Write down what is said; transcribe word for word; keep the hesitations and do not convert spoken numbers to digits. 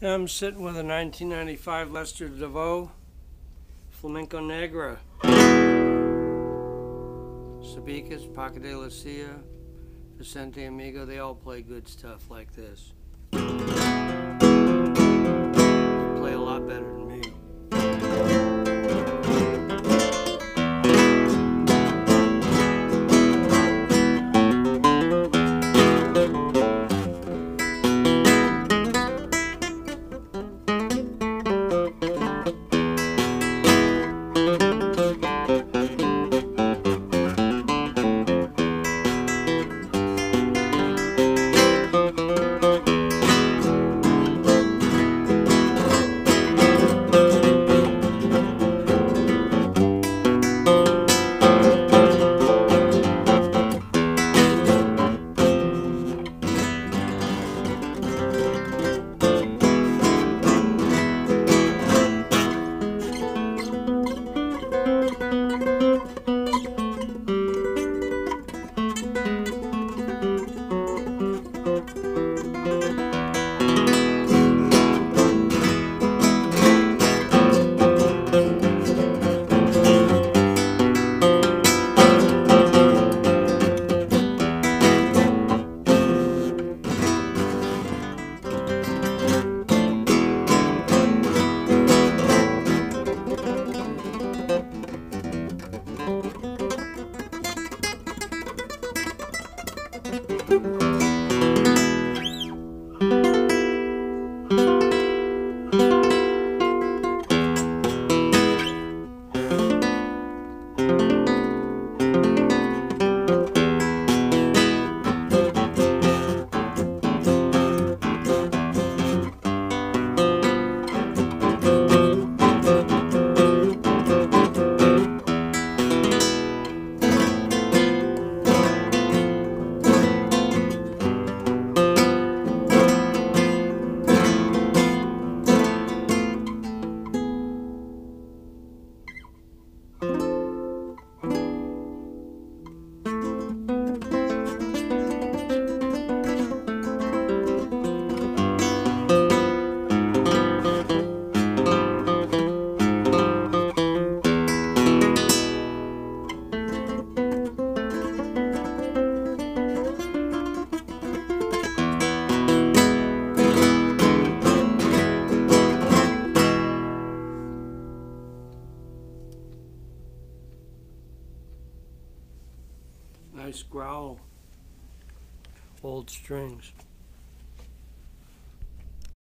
I'm sitting with a nineteen ninety-five Lester DeVoe Flamenco Negra. Sabicas, Paco de Lucia, Vicente Amigo, they all play good stuff like this. They play a lot better than me. Nice growl, old strings.